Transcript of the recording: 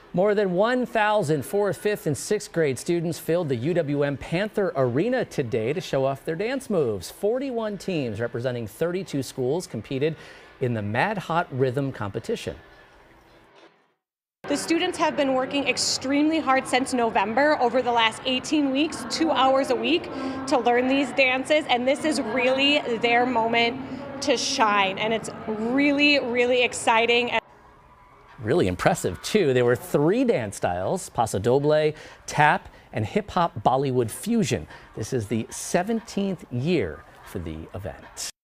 More than 1,000 4th, 5th, and 6th grade students filled the UWM Panther Arena today to show off their dance moves. 41 teams representing 32 schools competed in the Mad Hot Rhythm competition. The students have been working extremely hard since November over the last 18 weeks, 2 hours a week to learn these dances, and this is really their moment to shine, and it's really, really exciting. Really impressive, too. There were 3 dance styles: paso doble, tap, and hip-hop Bollywood fusion. This is the 17th year for the event.